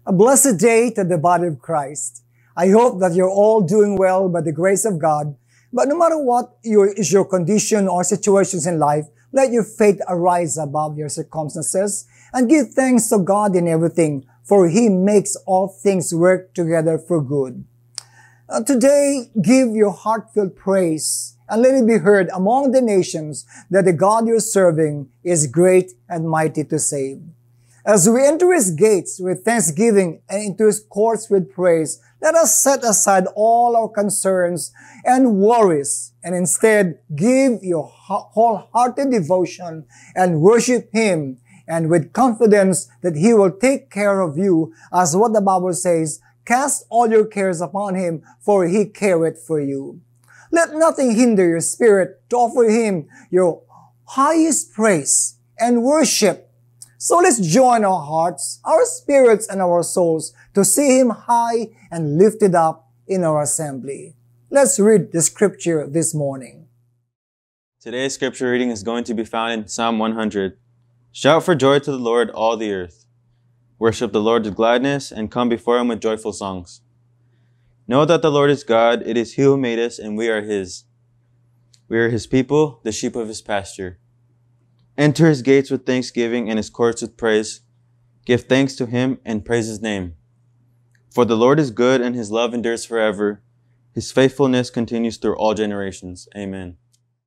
A blessed day to the body of Christ. I hope that you're all doing well by the grace of God. But no matter what is your condition or situations in life, let your faith arise above your circumstances and give thanks to God in everything, for He makes all things work together for good. Today, give your heartfelt praise and let it be heard among the nations that the God you're serving is great and mighty to save. As we enter His gates with thanksgiving and into His courts with praise, let us set aside all our concerns and worries and instead give your wholehearted devotion and worship Him, and with confidence that He will take care of you, as what the Bible says, cast all your cares upon Him, for He careth for you. Let nothing hinder your spirit to offer Him your highest praise and worship. So let's join our hearts, our spirits, and our souls to see Him high and lifted up in our assembly. Let's read the scripture this morning. Today's scripture reading is going to be found in Psalm 100. Shout for joy to the Lord, all the earth. Worship the Lord with gladness and come before Him with joyful songs. Know that the Lord is God. It is He who made us, and we are His. We are His people, the sheep of His pasture. Enter His gates with thanksgiving and His courts with praise. Give thanks to Him and praise His name. For the Lord is good and His love endures forever. His faithfulness continues through all generations. Amen.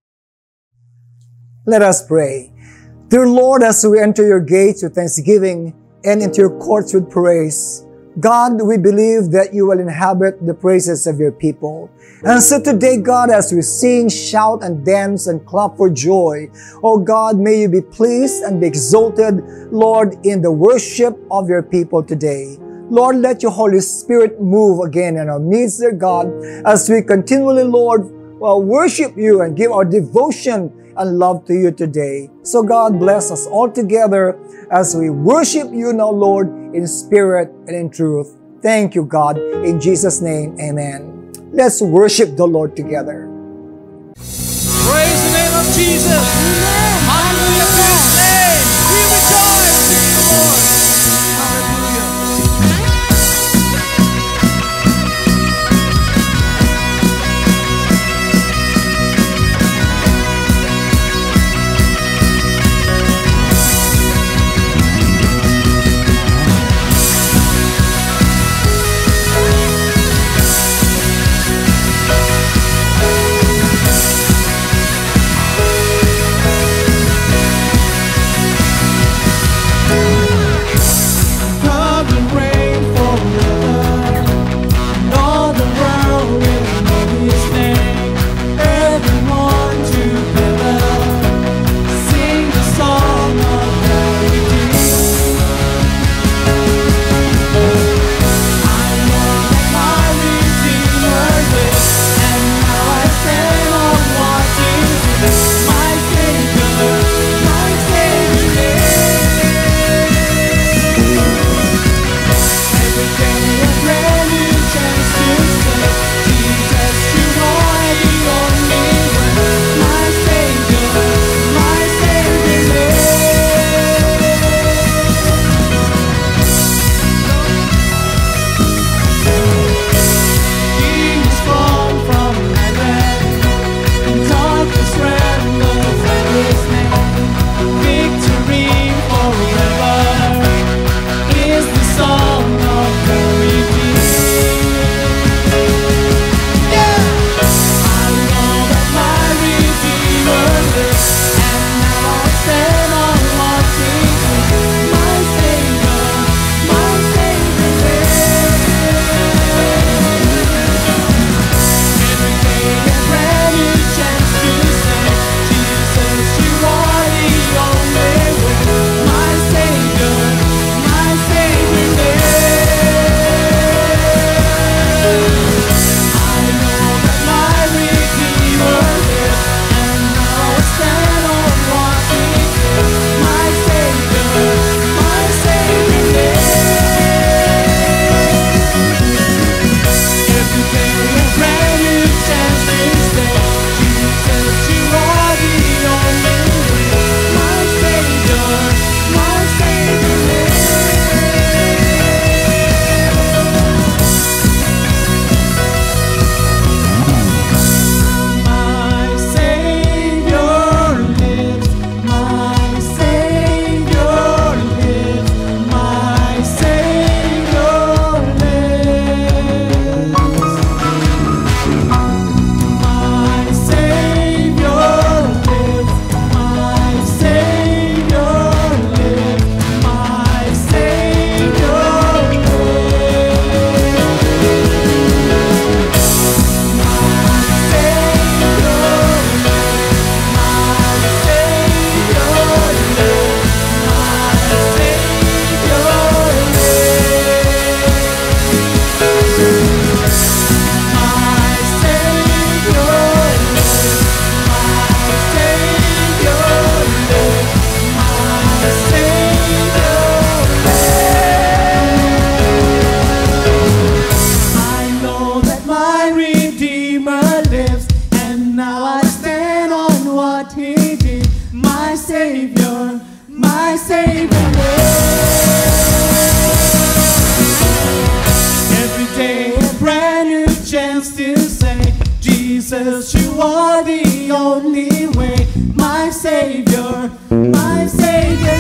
Let us pray. Dear Lord, as we enter your gates with thanksgiving and into your courts with praise, God, we believe that you will inhabit the praises of your people. And so today, God, as we sing, shout, and dance and clap for joy, oh God, may you be pleased and be exalted, Lord, in the worship of your people today. Lord, let your Holy Spirit move again in our midst, dear God, as we continually, Lord, worship you and give our devotion and love to you today. So God, bless us all together as we worship you now, Lord, in spirit and in truth. Thank you, God. In Jesus' name, amen. Let's worship the Lord together. Praise the name of Jesus. Amen. Hallelujah to His name. We rejoice in the Lord. Jesus, you are the only way, my Savior, my Savior.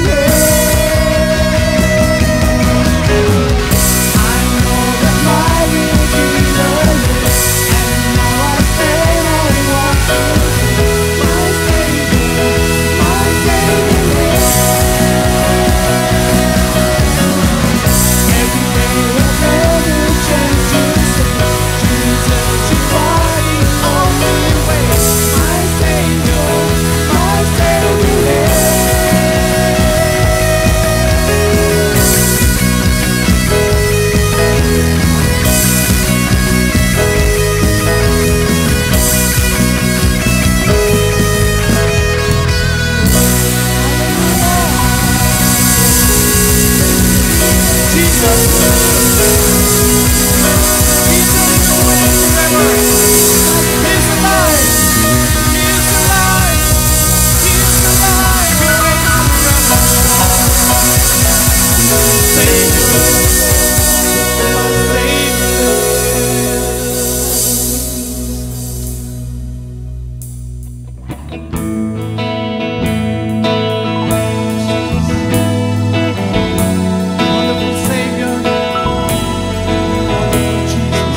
I know that my Redeemer lives, and now I stand and walk with my Savior, my Savior. Every day another chance to say, Jesus, you are the only way, my Savior, my Savior. Jesus, Jesus is the way forever. He's alive. He is alive. He is alive. He reigns forever. Savior, my Savior. Wonderful Savior, wonderful Jesus.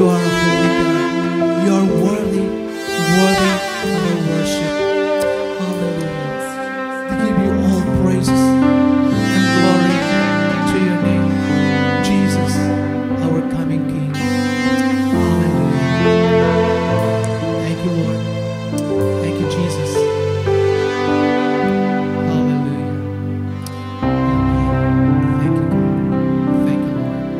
You are a holy God. You are worthy of our worship. Hallelujah. We give you all praises and glory to your name, Jesus, our coming King. Hallelujah. Thank you, Lord. Thank you, Jesus. Hallelujah. Amen. Thank you, God. Thank you,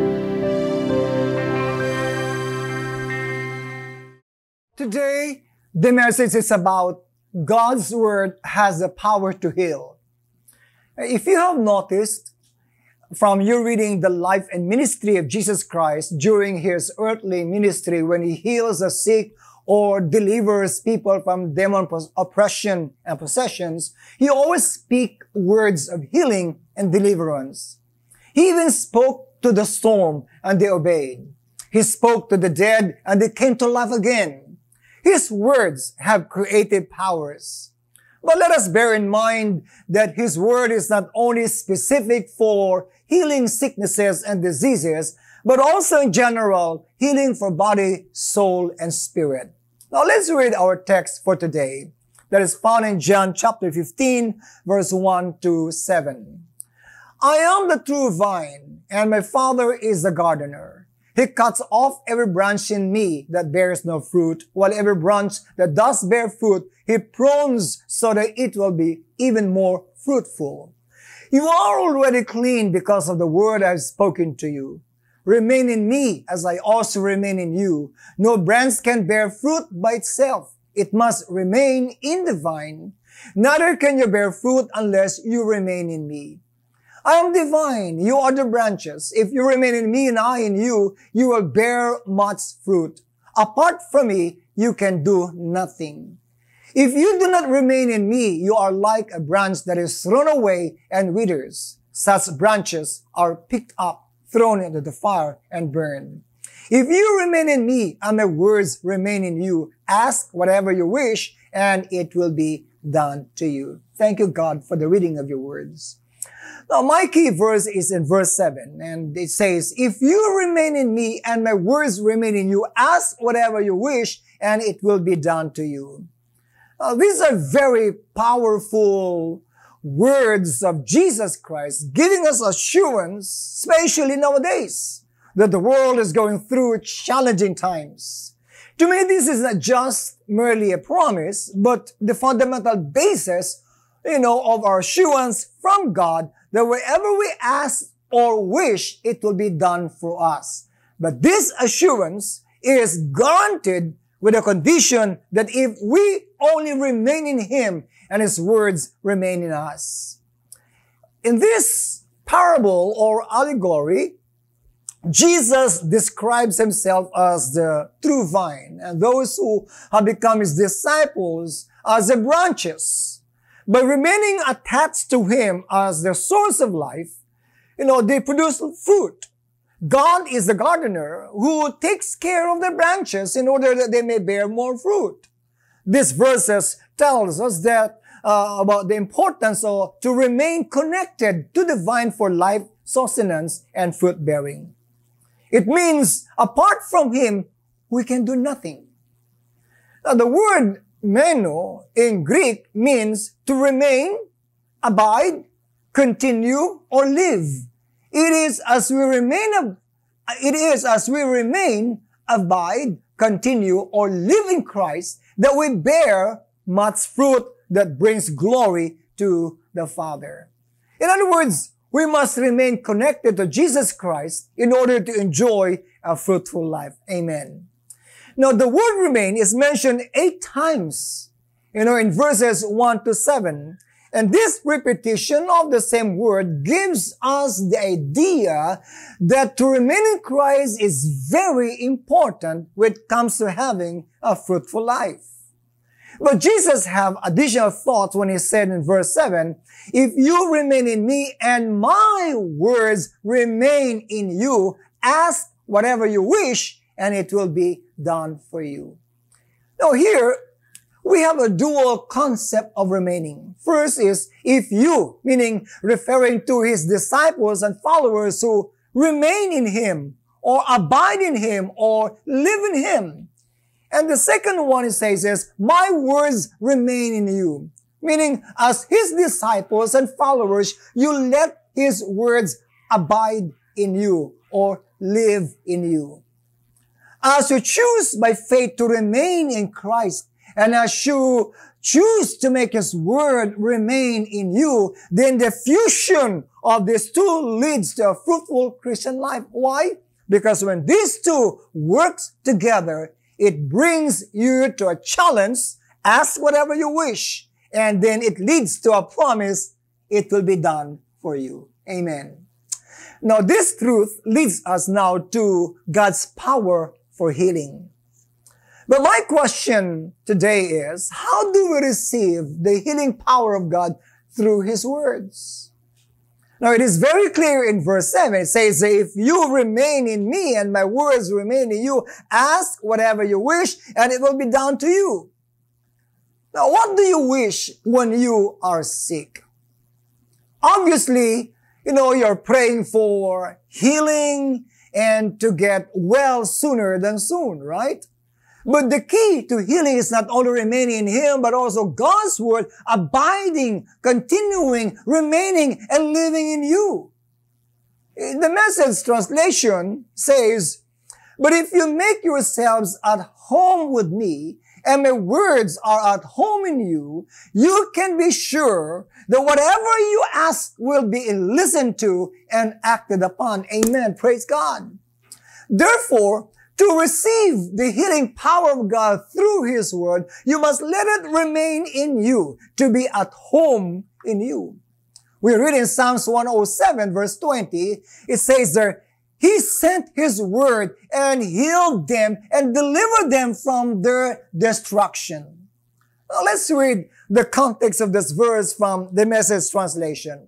Lord. Today, the message is about God's Word has the power to heal. If you have noticed from you reading the life and ministry of Jesus Christ during His earthly ministry when He heals the sick or delivers people from demon oppression and possessions, He always speaks words of healing and deliverance. He even spoke to the storm and they obeyed. He spoke to the dead and they came to life again. His words have creative powers. But let us bear in mind that His word is not only specific for healing sicknesses and diseases, but also in general, healing for body, soul, and spirit. Now let's read our text for today that is found in John chapter 15, verse 1 to 7. I am the true vine, and my Father is the gardener. He cuts off every branch in me that bears no fruit, while every branch that does bear fruit, He prunes so that it will be even more fruitful. You are already clean because of the word I have spoken to you. Remain in me as I also remain in you. No branch can bear fruit by itself. It must remain in the vine. Neither can you bear fruit unless you remain in me. I am the vine, you are the branches. If you remain in me and I in you, you will bear much fruit. Apart from me, you can do nothing. If you do not remain in me, you are like a branch that is thrown away and withers. Such branches are picked up, thrown into the fire, and burned. If you remain in me and my words remain in you, ask whatever you wish, and it will be done to you. Thank you, God, for the reading of your words. Now, my key verse is in verse 7, and it says, if you remain in me and my words remain in you, ask whatever you wish, and it will be done to you. Now, these are very powerful words of Jesus Christ, giving us assurance, especially nowadays, that the world is going through challenging times. To me, this is not just merely a promise, but the fundamental basis, of our assurance from God that wherever we ask or wish, it will be done for us. But this assurance is guaranteed with a condition that if we only remain in Him and His words remain in us. In this parable or allegory, Jesus describes Himself as the true vine, and those who have become His disciples as the branches. By remaining attached to Him as the source of life, they produce fruit. God is the gardener who takes care of the branches in order that they may bear more fruit. This verses tells us that about the importance of to remain connected to the vine for life, sustenance, and fruit bearing. It means apart from Him, we can do nothing. Now, the word meno in Greek means to remain, abide, continue, or live. It is as we remain, abide, continue, or live in Christ that we bear much fruit that brings glory to the Father. In other words, we must remain connected to Jesus Christ in order to enjoy a fruitful life. Amen. Now, the word remain is mentioned 8 times, in verses 1 to 7. And this repetition of the same word gives us the idea that to remain in Christ is very important when it comes to having a fruitful life. But Jesus have additional thoughts when He said in verse 7, if you remain in me and my words remain in you, ask whatever you wish, and it will be done for you. Now here, we have a dual concept of remaining. First is, if you, meaning referring to His disciples and followers who remain in Him, or abide in Him or live in Him. And the second one it says is, my words remain in you. Meaning, as His disciples and followers, you let His words abide in you or live in you. As you choose by faith to remain in Christ, and as you choose to make His word remain in you, then the fusion of these two leads to a fruitful Christian life. Why? Because when these two works together, it brings you to a challenge, ask whatever you wish, and then it leads to a promise, it will be done for you. Amen. Now, this truth leads us now to God's power for healing. But my question today is, how do we receive the healing power of God through His words? Now, it is very clear in verse 7. It says, if you remain in me and my words remain in you, ask whatever you wish and it will be done to you. Now, what do you wish when you are sick? Obviously, you're praying for healing and to get well sooner than soon, right? But the key to healing is not only remaining in Him, but also God's Word abiding, continuing, remaining, and living in you. The Message translation says, but if you make yourselves at home with me, and my words are at home in you, you can be sure that whatever you ask will be listened to and acted upon. Amen. Praise God. Therefore, to receive the healing power of God through His word, you must let it remain in you, to be at home in you. We read in Psalms 107 verse 20, it says there, He sent His word and healed them and delivered them from their destruction. Now let's read the context of this verse from the Message translation.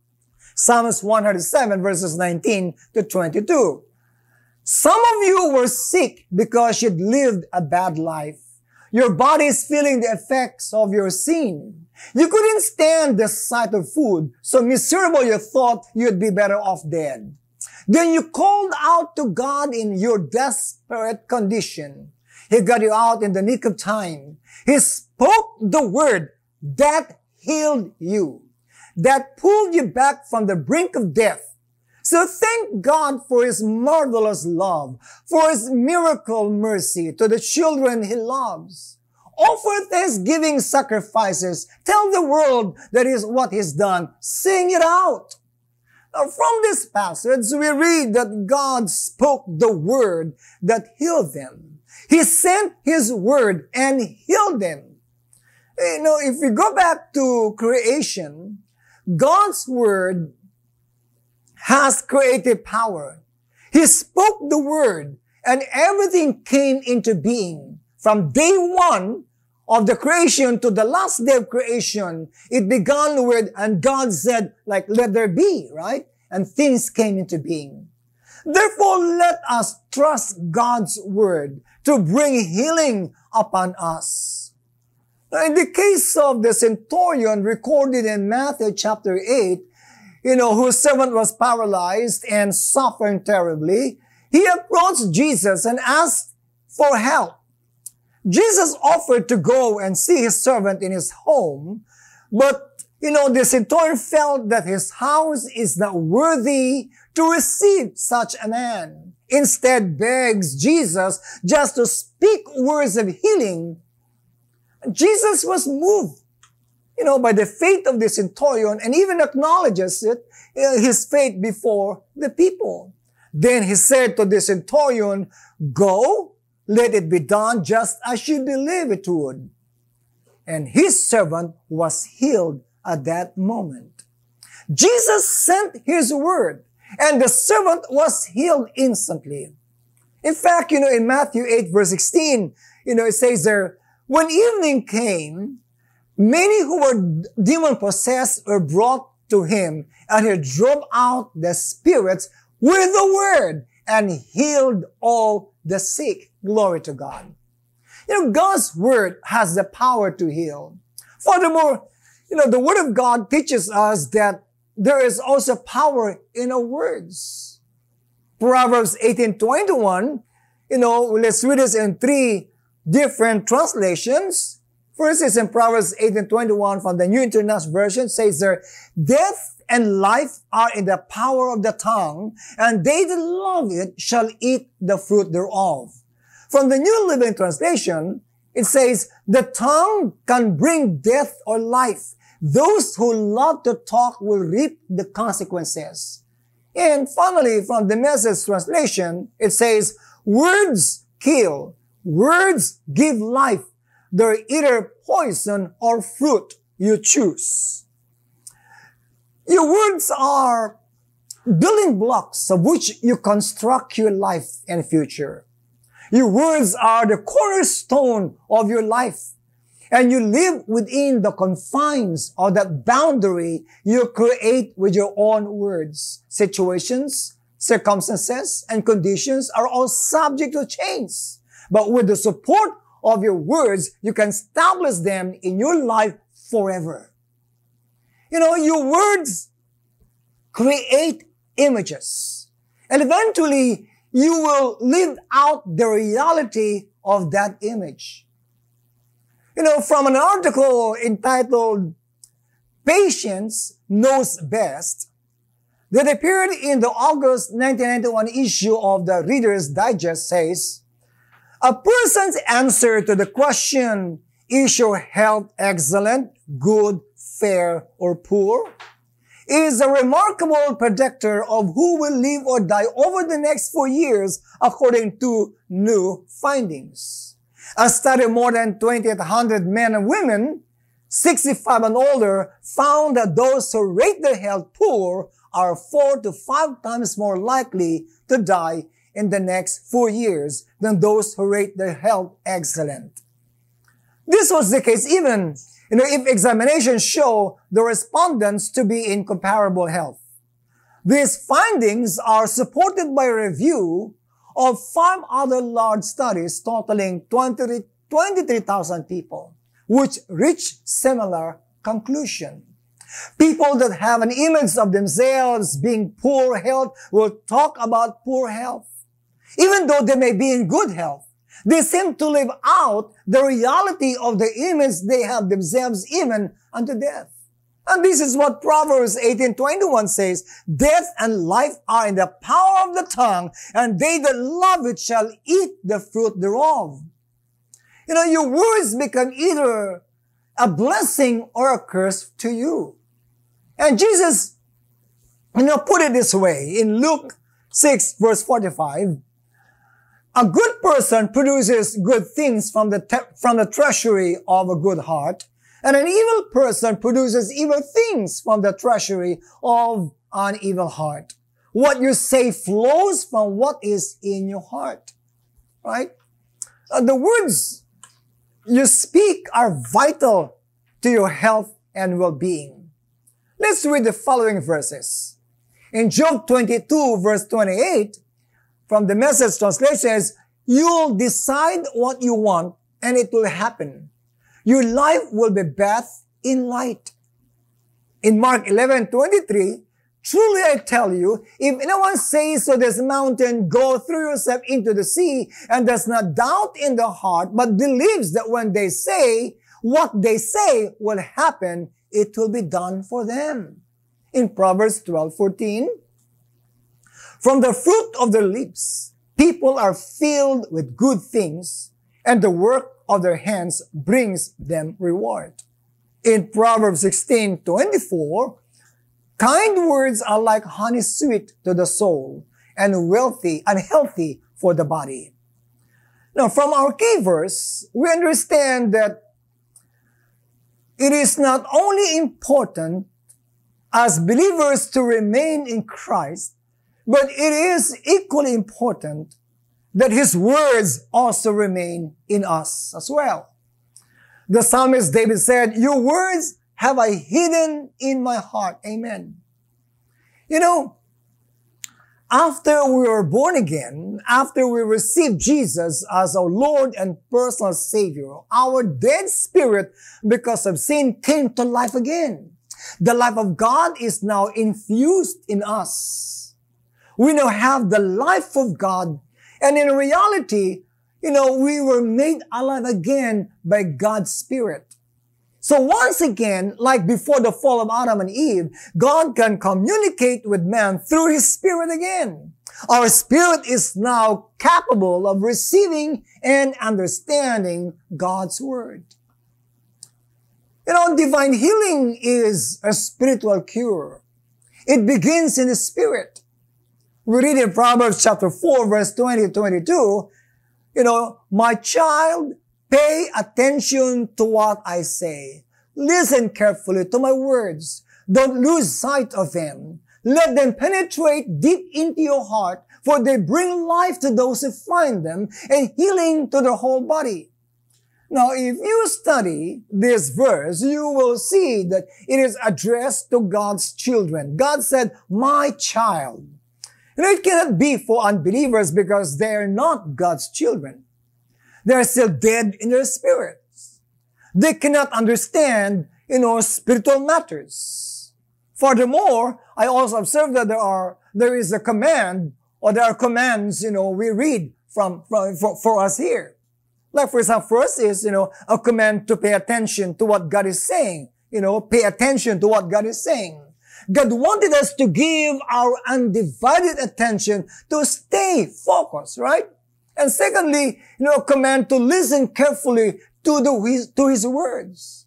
Psalms 107 verses 19 to 22. Some of you were sick because you'd lived a bad life. Your body is feeling the effects of your sin. You couldn't stand the sight of food, so miserable you thought you'd be better off dead. Then you called out to God in your desperate condition. He got you out in the nick of time. He spoke the word that healed you, that pulled you back from the brink of death. So thank God for His marvelous love, for His miracle mercy to the children He loves. Offer thanksgiving sacrifices. Tell the world that is what He's done. Sing it out. Now, from this passage, we read that God spoke the word that healed them. He sent His word and healed them. If we go back to creation, God's word has creative power. He spoke the word and everything came into being. From day one of the creation to the last day of creation, it began with, and God said, let there be, right? And things came into being. Therefore, let us trust God's word to bring healing upon us. Now, in the case of the centurion recorded in Matthew chapter 8, whose servant was paralyzed and suffering terribly, he approached Jesus and asked for help. Jesus offered to go and see his servant in his home, but, the centurion felt that his house is not worthy to receive such a man. Instead, begs Jesus just to speak words of healing. Jesus was moved by the faith of the centurion and even acknowledges his faith before the people. Then he said to the centurion, go, let it be done just as you believe it would. And his servant was healed at that moment. Jesus sent His word and the servant was healed instantly. In fact, in Matthew 8 verse 16, it says there, when evening came, many who were demon-possessed were brought to Him, and He drove out the spirits with the word and healed all the sick. Glory to God. God's word has the power to heal. Furthermore, the word of God teaches us that there is also power in our words. Proverbs 18:21, let's read this in three different translations. First is in Proverbs 18:21 from the New International Version, says there, death and life are in the power of the tongue, and they that love it shall eat the fruit thereof. From the New Living Translation, it says, the tongue can bring death or life. Those who love to talk will reap the consequences. And finally, from the Message translation, it says, words kill, words give life. They're either poison or fruit. You choose. Your words are building blocks of which you construct your life and future. Your words are the cornerstone of your life. And you live within the confines of that boundary you create with your own words. Situations, circumstances, and conditions are all subject to change. But with the support of your words, you can establish them in your life forever. Your words create images. And eventually, you will live out the reality of that image. From an article entitled Patience Knows Best that appeared in the August 1991 issue of the Reader's Digest says, a person's answer to the question, is your health excellent, good, fair, or poor, is a remarkable predictor of who will live or die over the next 4 years according to new findings. A study of more than 2,800 men and women, 65 and older, found that those who rate their health poor are 4 to 5 times more likely to die in the next 4 years than those who rate their health excellent. This was the case even if examinations show the respondents to be in comparable health. These findings are supported by a review of 5 other large studies totaling 23,000 people, which reach similar conclusion. People that have an image of themselves being poor health will talk about poor health. Even though they may be in good health, they seem to live out the reality of the image they have themselves even unto death. And this is what Proverbs 18:21 says, death and life are in the power of the tongue, and they that love it shall eat the fruit thereof. Your words become either a blessing or a curse to you. And Jesus, put it this way in Luke 6 verse 45, a good person produces good things from the treasury of a good heart, and an evil person produces evil things from the treasury of an evil heart. What you say flows from what is in your heart, right? The words you speak are vital to your health and well-being. Let's read the following verses. In Job 22 verse 28, from the Message translation says, you'll decide what you want and it will happen. Your life will be bathed in light. In Mark 11:23, truly I tell you, if anyone says to this mountain, go throw yourself into the sea, and does not doubt in the heart, but believes that when they say what they say will happen, it will be done for them. In Proverbs 12:14, from the fruit of their lips, people are filled with good things, and the work of their hands brings them reward. In Proverbs 16:24, kind words are like honey sweet to the soul, and wealthy and healthy for the body. Now, from our key verse, we understand that it is not only important as believers to remain in Christ, but it is equally important that His words also remain in us as well. The psalmist David said, your words have I hidden in my heart. Amen. After we were born again, after we received Jesus as our Lord and personal Savior, our dead spirit because of sin came to life again. The life of God is now infused in us. We now have the life of God. And in reality, we were made alive again by God's Spirit. So once again, like before the fall of Adam and Eve, God can communicate with man through His Spirit again. Our spirit is now capable of receiving and understanding God's Word. Divine healing is a spiritual cure. It begins in the Spirit. We read in Proverbs chapter 4, verse 20-22, my child, pay attention to what I say. Listen carefully to my words. Don't lose sight of them. Let them penetrate deep into your heart, for they bring life to those who find them and healing to their whole body. Now, if you study this verse, you will see that it is addressed to God's children. God said, my child. It cannot be for unbelievers because they are not God's children. They are still dead in their spirits. They cannot understand, spiritual matters. Furthermore, I also observed that there is a command, or there are commands, we read for us here. Like, for example, first is, a command to pay attention to what God is saying. Pay attention to what God is saying. God wanted us to give our undivided attention to stay focused, right? And secondly, a command to listen carefully to His words.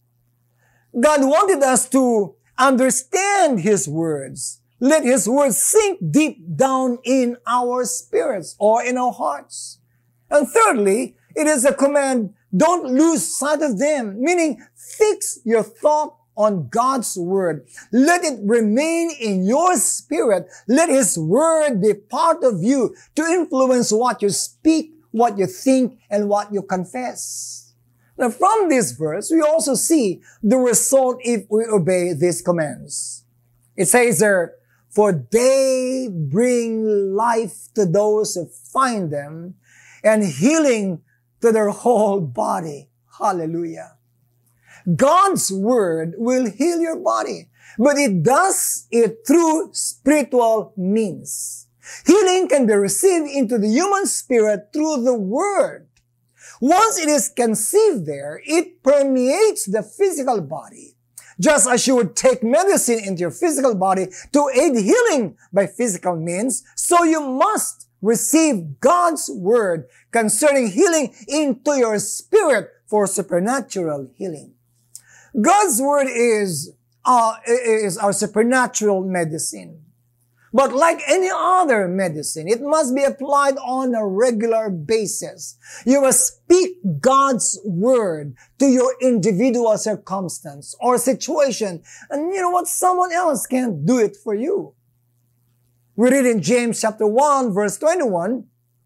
God wanted us to understand His words. Let His words sink deep down in our spirits or in our hearts. And thirdly, it is a command, don't lose sight of them, meaning fix your thought on God's Word. Let it remain in your spirit. Let His Word be part of you to influence what you speak, what you think, and what you confess. Now, from this verse, we also see the result if we obey these commands. It says there, for they bring life to those who find them and healing to their whole body. Hallelujah. God's Word will heal your body, but it does it through spiritual means. Healing can be received into the human spirit through the Word. Once it is conceived there, it permeates the physical body. Just as you would take medicine into your physical body to aid healing by physical means, so you must receive God's Word concerning healing into your spirit for supernatural healing. God's Word is our supernatural medicine. But like any other medicine, it must be applied on a regular basis. You must speak God's Word to your individual circumstance or situation. And you know what? Someone else can't do it for you. We read in James chapter 1, verse 21,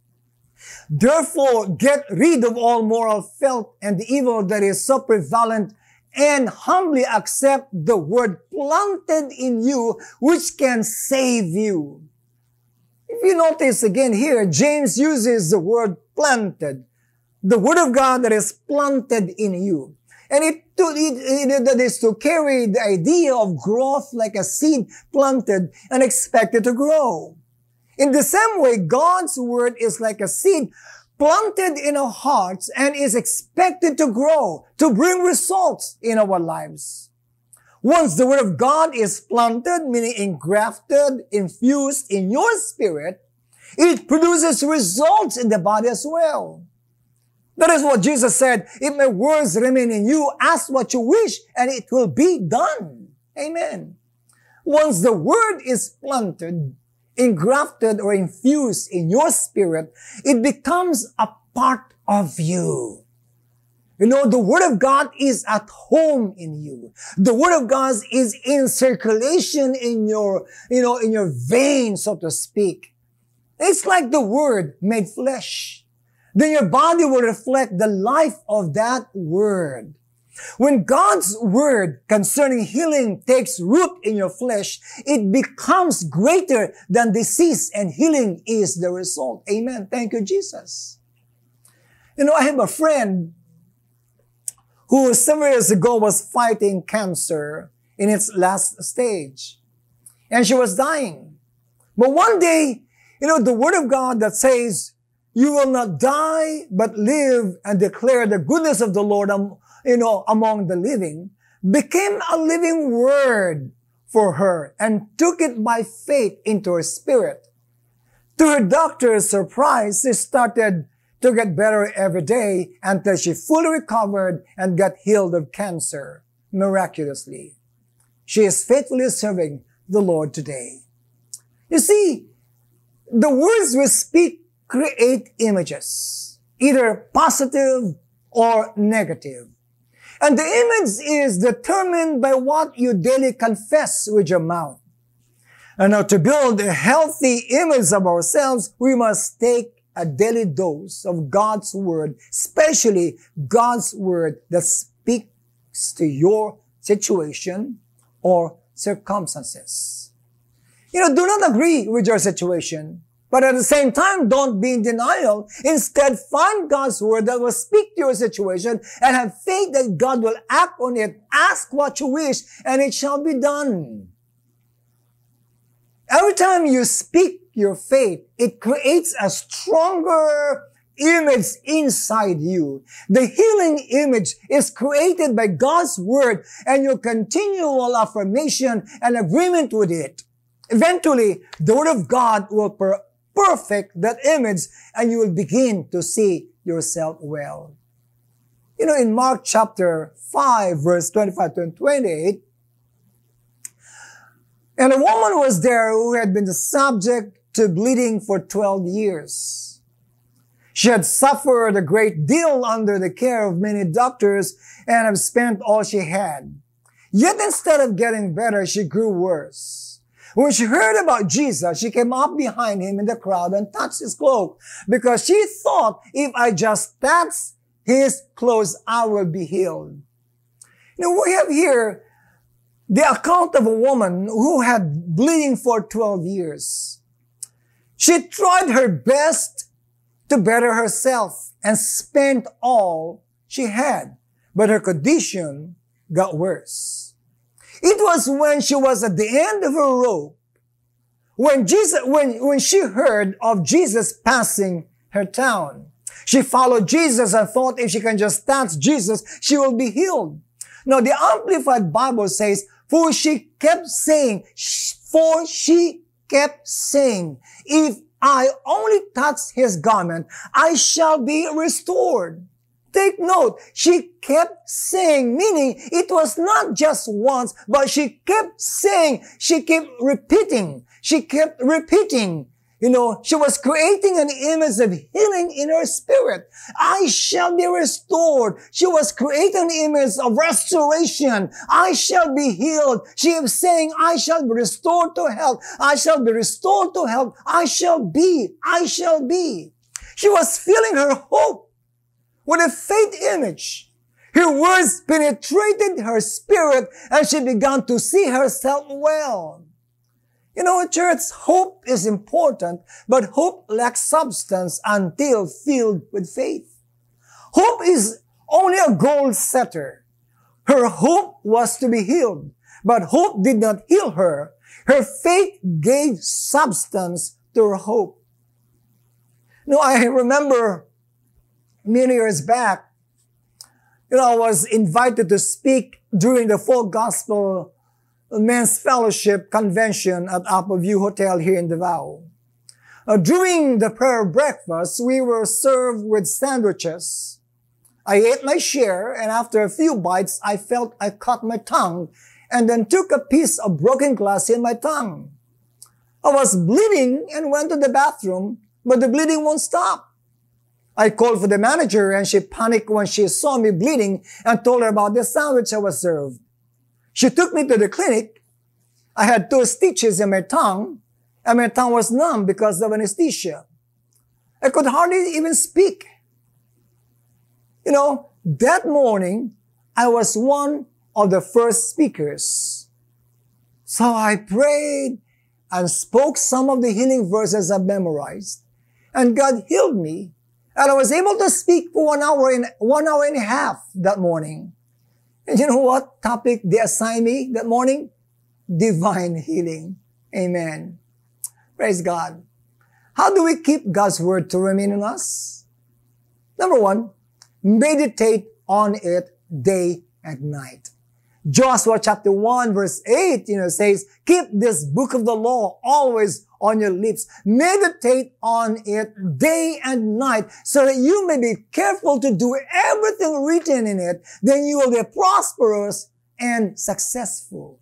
therefore, get rid of all moral filth and the evil that is so prevalent, and humbly accept the word planted in you, which can save you. If you notice again here, James uses the word planted, the word of God that is planted in you. And that is to carry the idea of growth like a seed planted and expected to grow. In the same way, God's Word is like a seed planted in our hearts and is expected to grow, to bring results in our lives. Once the Word of God is planted, meaning engrafted, infused in your spirit, it produces results in the body as well. That is what Jesus said, if my words remain in you, ask what you wish and it will be done. Amen. Once the Word is planted, engrafted or infused in your spirit, it becomes a part of you. The Word of God is at home in you. The Word of God is in circulation in your veins, so to speak. It's like the Word made flesh. Then your body will reflect the life of that Word. When God's Word concerning healing takes root in your flesh, it becomes greater than disease, and healing is the result. Amen. Thank you, Jesus. I have a friend who several years ago was fighting cancer in its last stage. And she was dying. But one day, You know, the word of God that says, you will not die, but live and declare the goodness of the Lord, among the living, became a living word for her and took it by faith into her spirit. To her doctor's surprise, she started to get better every day until she fully recovered and got healed of cancer miraculously. She is faithfully serving the Lord today. You see, the words we speak create images, either positive or negative. And the image is determined by what you daily confess with your mouth. And now to build a healthy image of ourselves, we must take a daily dose of God's Word, especially God's Word that speaks to your situation or circumstances. You know, do not agree with your situation, but at the same time, don't be in denial. Instead, find God's Word that will speak to your situation and have faith that God will act on it. Ask what you wish, and it shall be done. Every time you speak your faith, it creates a stronger image inside you. The healing image is created by God's Word and your continual affirmation and agreement with it. Eventually, the Word of God will perfect that image and you will begin to see yourself well. You know, in Mark chapter 5, verse 25 to 28, and a woman was there who had been the subject to bleeding for 12 years. She had suffered a great deal under the care of many doctors and had spent all she had. Yet instead of getting better, she grew worse. When she heard about Jesus, she came up behind him in the crowd and touched his cloak because she thought, if I just touch his clothes, I will be healed. You know, we have here the account of a woman who had bleeding for 12 years. She tried her best to better herself and spent all she had, but her condition got worse. It was when she was at the end of her rope, when she heard of Jesus passing her town. She followed Jesus and thought if she can just touch Jesus, she will be healed. Now, the Amplified Bible says, for she kept saying, if I only touch his garment, I shall be restored. Take note, she kept saying, meaning it was not just once, but she kept saying, she kept repeating. You know, she was creating an image of healing in her spirit. I shall be restored. She was creating an image of restoration. I shall be healed. She was saying, I shall be restored to health. I shall be restored to health. I shall be. She was filling her hope with a faith image. Her words penetrated her spirit and she began to see herself well. You know, church, hope is important, but hope lacks substance until filled with faith. Hope is only a goal setter. Her hope was to be healed, but hope did not heal her. Her faith gave substance to her hope. You know, I remember many years back, I was invited to speak during the Full Gospel Men's Fellowship Convention at Apple View Hotel here in Davao. During the prayer breakfast, we were served with sandwiches. I ate my share, and after a few bites, I felt I cut my tongue and then took a piece of broken glass in my tongue. I was bleeding and went to the bathroom, but the bleeding won't stop. I called for the manager and she panicked when she saw me bleeding and told her about the sandwich I was served. She took me to the clinic. I had 2 stitches in my tongue, and my tongue was numb because of anesthesia. I could hardly even speak. That morning, I was one of the first speakers. So I prayed and spoke some of the healing verses I've memorized, and God healed me, and I was able to speak for 1 hour and a half that morning. And you know what topic they assigned me that morning? Divine healing. Amen. Praise God. How do we keep God's word to remain in us? Number one, meditate on it day and night. Joshua chapter 1 verse 8, says, keep this book of the law always on your lips. Meditate on it day and night so that you may be careful to do everything written in it. Then you will be prosperous and successful.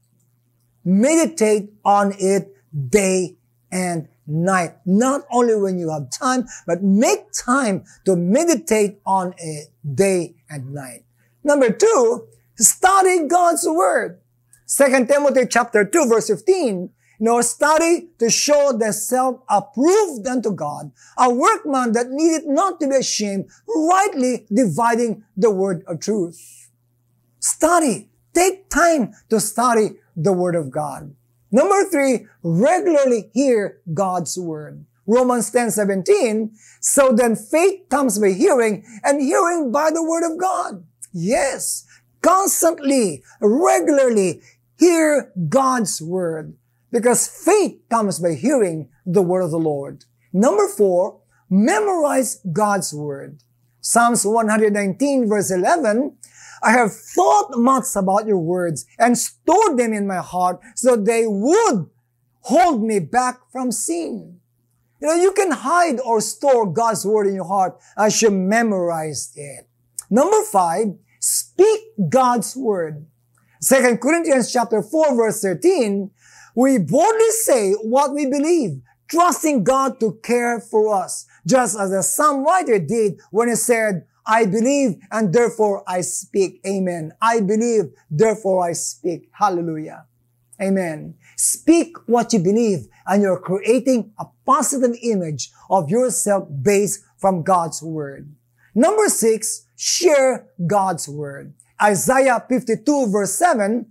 Meditate on it day and night. Not only when you have time, but make time to meditate on it day and night. Number two, study God's word. 2 Timothy chapter 2 verse 15, study to show thyself approved unto God, a workman that needeth not to be ashamed, rightly dividing the word of truth. Study. Take time to study the word of God. Number three, regularly hear God's word. Romans 10:17, so then faith comes by hearing, and hearing by the word of God. Yes, constantly, regularly hear God's word, because faith comes by hearing the word of the Lord. Number four, memorize God's word. Psalms 119 verse 11, I have thought much about your words and stored them in my heart so they would hold me back from sin. You can hide or store God's word in your heart as you memorize it. Number five, speak God's word. 2 Corinthians chapter 4 verse 13, we boldly say what we believe, trusting God to care for us, just as the psalm writer did when he said, I believe and therefore I speak. Amen. I believe, therefore I speak. Hallelujah. Amen. Speak what you believe and you're creating a positive image of yourself based from God's word. Number six, share God's word. Isaiah 52 verse 7,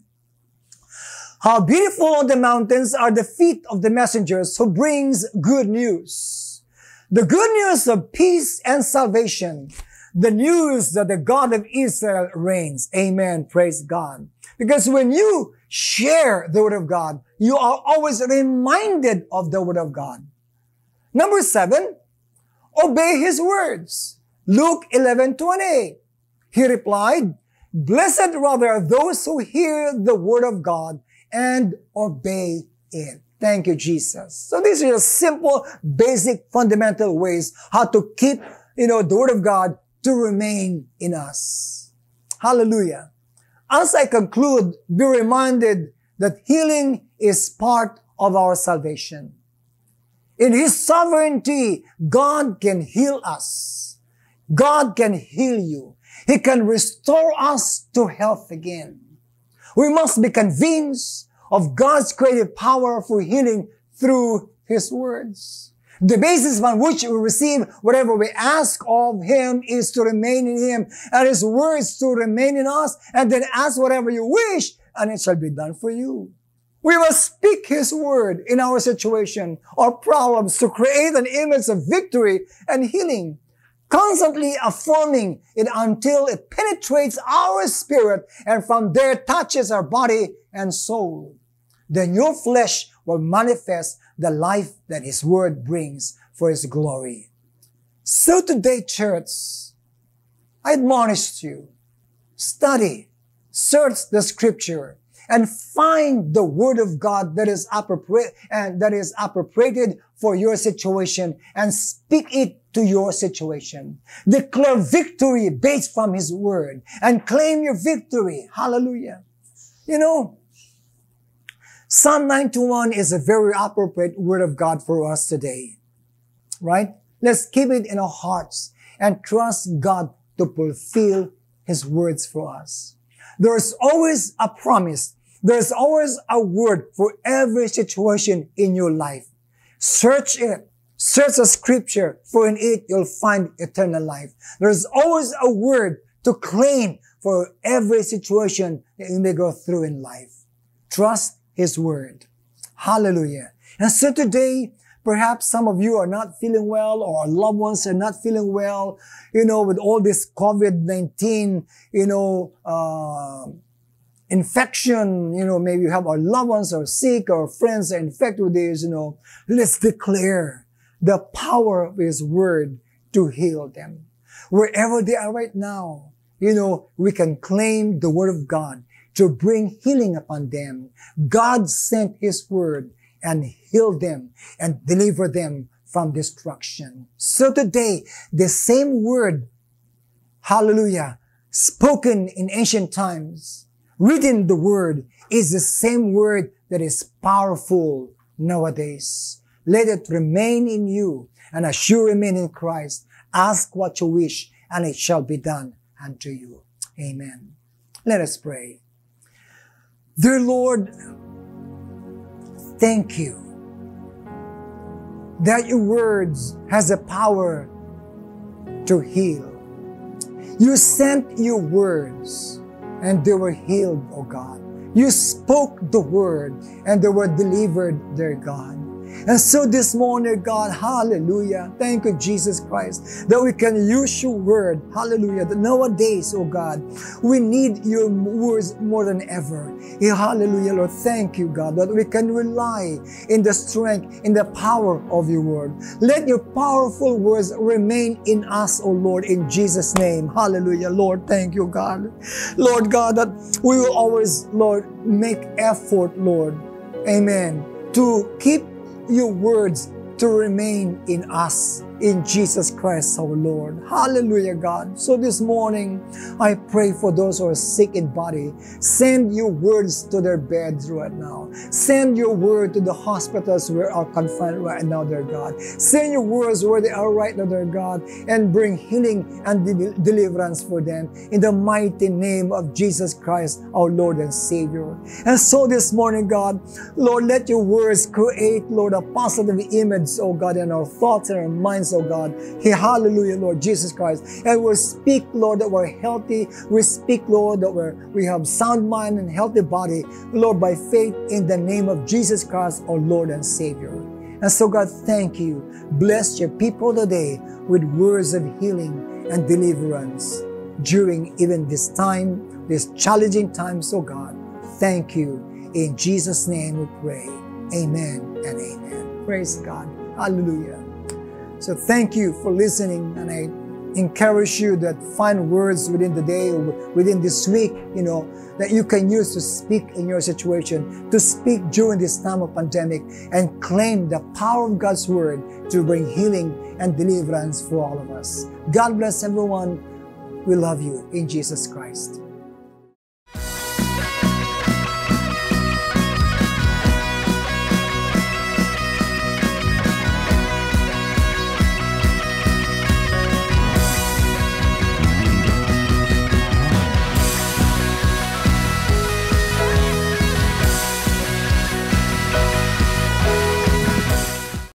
how beautiful on the mountains are the feet of the messengers who brings good news. The good news of peace and salvation. The news that the God of Israel reigns. Amen. Praise God. Because when you share the word of God, you are always reminded of the word of God. Number seven, obey his words. Luke 11:28. He replied, blessed rather are those who hear the word of God and obey it. Thank you, Jesus. So these are just simple, basic, fundamental ways how to keep, the word of God to remain in us. Hallelujah. As I conclude, be reminded that healing is part of our salvation. In his sovereignty, God can heal us. God can heal you. He can restore us to health again. We must be convinced of God's creative power for healing through his words. The basis upon which we receive whatever we ask of him is to remain in him, and his words to remain in us, and then ask whatever you wish, and it shall be done for you. We must speak his word in our situation or problems to create an image of victory and healing, constantly affirming it until it penetrates our spirit and from there touches our body and soul. Then your flesh will manifest the life that his word brings for his glory. So today, church, I admonish you, study, search the scripture, and find the word of God that is appropriate and that is appropriated for your situation and speak it to your situation. Declare victory based from his word and claim your victory. Hallelujah. Psalm 91 is a very appropriate word of God for us today, right? Let's keep it in our hearts and trust God to fulfill his words for us. There's always a promise. There's always a word for every situation in your life. Search it. Search the scripture, for in it you'll find eternal life. There's always a word to claim for every situation that you may go through in life. Trust his word. Hallelujah. And so today, perhaps some of you are not feeling well, or our loved ones are not feeling well, with all this COVID-19, infection, maybe you have our loved ones are sick or friends are infected with this, let's declare the power of His Word to heal them. Wherever they are right now, we can claim the Word of God to bring healing upon them. God sent His Word and healed them and delivered them from destruction. So today, the same Word, hallelujah, spoken in ancient times, written the Word, is the same Word that is powerful nowadays. Let it remain in you, and as you remain in Christ, ask what you wish, and it shall be done unto you. Amen. Let us pray. Dear Lord, thank you that your words has the power to heal. You sent your words and they were healed, O God. You spoke the word and they were delivered, dear God. And so this morning, God, hallelujah, thank you, Jesus Christ, that we can use your word, hallelujah, that nowadays, oh God, we need your words more than ever. Hallelujah, Lord, thank you, God, that we can rely in the strength, in the power of your word. Let your powerful words remain in us, oh Lord, in Jesus' name. Hallelujah, Lord, thank you, God. Lord God, that we will always, Lord, make effort, Lord, amen, to keep your words to remain in us, in Jesus Christ our Lord. Hallelujah, God. So this morning, I pray for those who are sick in body. Send your words to their beds right now. Send your word to the hospitals where are confined right now, dear God. Send your words where they are right now, dear God, and bring healing and deliverance for them in the mighty name of Jesus Christ, our Lord and Savior. And so this morning, God, Lord, let your words create, Lord, a positive image, oh God, in our thoughts and our minds, oh God. Hallelujah, Lord Jesus Christ. And we speak, Lord, that we're healthy. We speak, Lord, that we have sound mind and healthy body, Lord, by faith in the name of Jesus Christ, our Lord and Savior. And so, God, thank you. Bless your people today with words of healing and deliverance during even this time, this challenging times, oh God. Thank you. In Jesus' name we pray. Amen and amen. Praise God. Hallelujah. So thank you for listening, and I encourage you that find words within the day or within this week, that you can use to speak in your situation, to speak during this time of pandemic and claim the power of God's word to bring healing and deliverance for all of us. God bless everyone. We love you in Jesus Christ.